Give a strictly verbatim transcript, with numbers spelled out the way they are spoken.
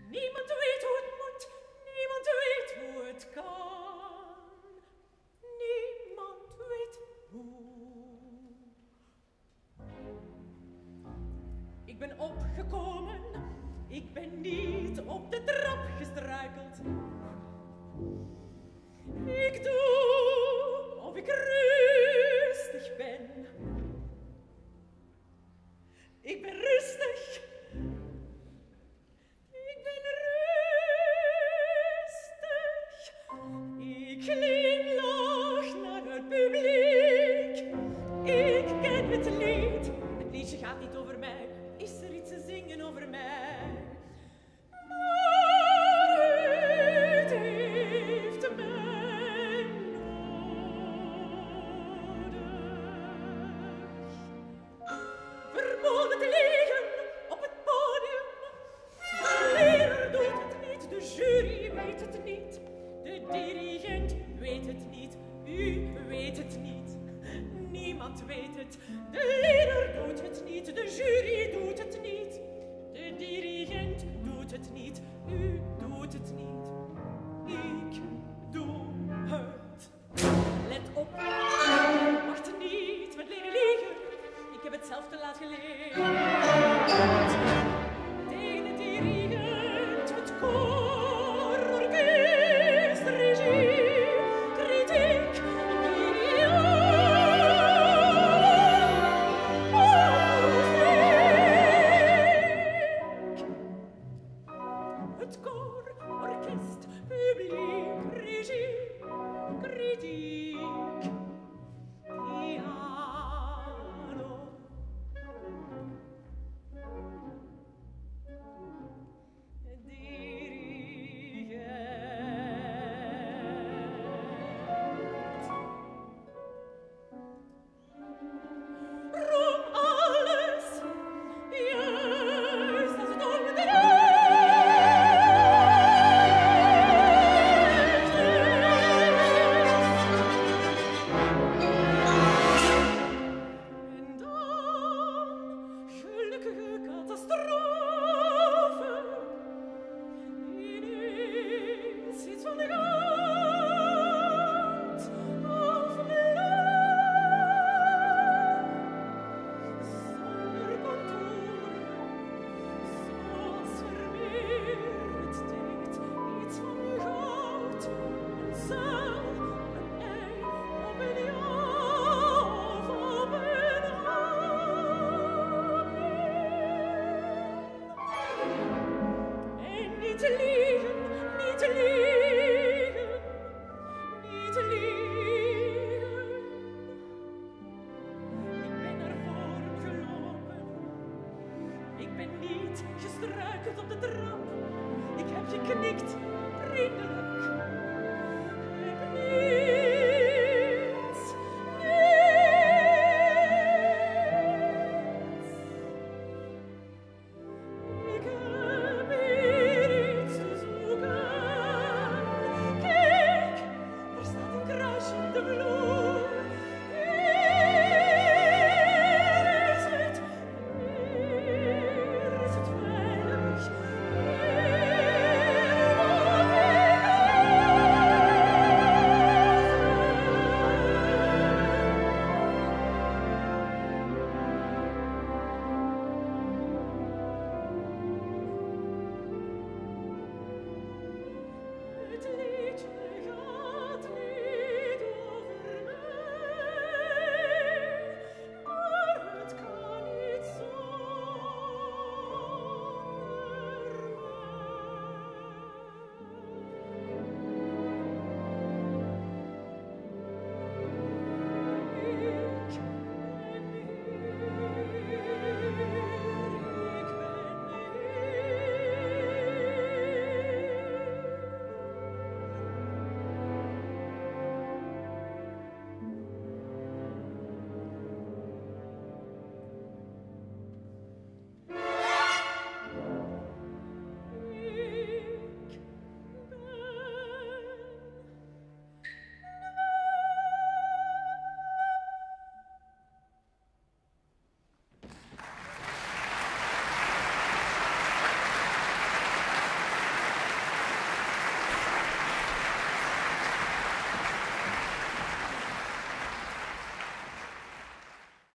Niemand weet hoe het moet, niemand weet hoe het kan. Niemand weet hoe. Ik ben opgekomen, ik ben niet op de trap gestruikeld. Ik doe of ik rustig ben. Ik ben rustig. Ik ben rustig. Ik glimlach naar het publiek. Ik ken het lied. Het liedje gaat niet over mij. Is er iets te zingen over mij? Maar het heeft mij nodig. Verboden te liggen op het podium. De leraar doet het niet, de jury weet het niet. De dirigent weet het niet, u weet het niet. Niemand weet het, de leraar doet het niet, de jury doet het niet. De dirigent doet het niet, u doet het niet. Ik doe het. Let op, wacht niet met leren liegen. Ik heb het zelf te laat geleerd. Tegen de dirigent, het koor, orkest, regie, kritiek, het koor, orkest, publiek, regie, kritiek, piano. Dirigent. Rom alles, juist als het om de en dan gelukkige catastrofe. Ineens iets van goud of blauw. Zonder contouren, zoals Vermeer het deed. Iets van goud, een zaal, een ei, op een ja of op een amen. En niet te liegen, niet te liegen, niet te liegen. Ik ben naar voren gelopen. Ik ben niet gestruikeld op de trap. Ik heb geknikt, vriendelijk. Ik heb niets, niets. Ik heb hier iets te zoeken. Kijk, er staat een kruisje op de vloer.